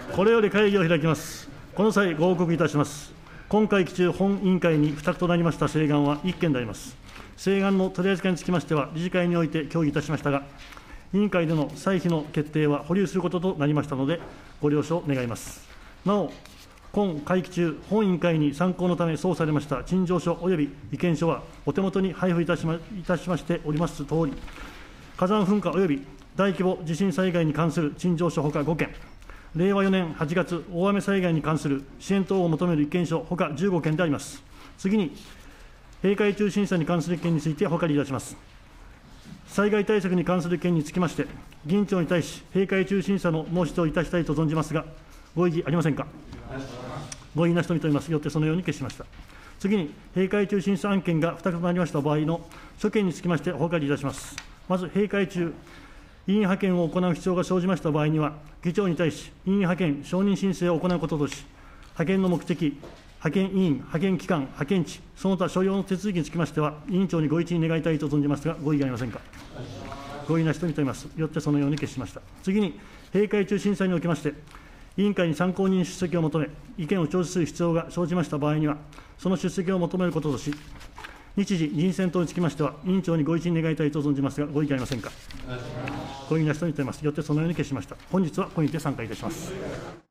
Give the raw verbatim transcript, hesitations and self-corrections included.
これより会議を開きます。この際、ご報告いたします。今会期中、本委員会に付託となりました請願はいっけんであります。請願の取り扱いにつきましては、理事会において協議いたしましたが、委員会での歳費の決定は保留することとなりましたので、ご了承願います。なお、今会期中、本委員会に参考のため送されました陳情書及び意見書は、お手元に配布いたしまいたしましておりますとおり、火山噴火及び大規模地震災害に関する陳情書ほかごけん、れいわよねんはちがつ、大雨災害に関する支援等を求める意見書ほかじゅうごけんであります。次に、閉会中審査に関する意見についてお諮りいたします。災害対策に関する件につきまして、議員長に対し、閉会中審査の申し出をいたしたいと存じますが、ご異議ありませんか。ご異議なしと認めます。よってそのように決しました。次に、閉会中審査案件が付託となりました場合の諸件につきましてお諮りいたします。まず、閉会中、委員派遣を行う必要が生じました場合には、議長に対し、委員派遣承認申請を行うこととし、派遣の目的、派遣委員、派遣期間、派遣地、その他所要の手続きにつきましては、委員長にご一任願いたいと存じますが、ご異議ありませんか。ご異議なしと認めます。よってそのように決しました。次に、閉会中審査におきまして、委員会に参考人出席を求め、意見を聴取する必要が生じました場合には、その出席を求めることとし、日時、人選等につきましては、委員長にご一任願いたいと存じますが、ご異議ありませんか。ご異議なしと認めます。よってそのように決しました。本日はこれにて散会いたします。